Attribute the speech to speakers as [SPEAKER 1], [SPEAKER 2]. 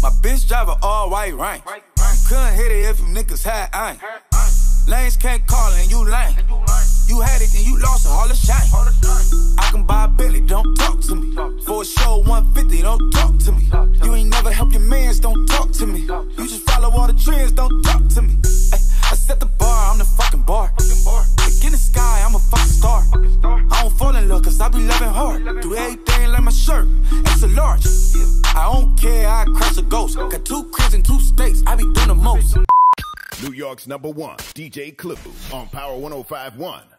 [SPEAKER 1] My bitch drive a all white rank. You couldn't hit it if you niggas had aim. Lanes can't call and you lame. You had it and you lost it, all the shame. I can buy a Billy, don't talk to me. For a show 150, don't talk to me. You ain't never help your mans, don't talk to me. You just follow all the trends, don't talk to me. I set the bar, I'm the fucking bar. Like in the sky, I'm a fucking star. I don't fall in love cause I be loving hard. Do everything like my shirt, extra large. I don't care, I crush a ghost. Got 2 cribs in 2 states, I be doing the most.
[SPEAKER 2] New York's #1, DJ Clue on Power 105.1.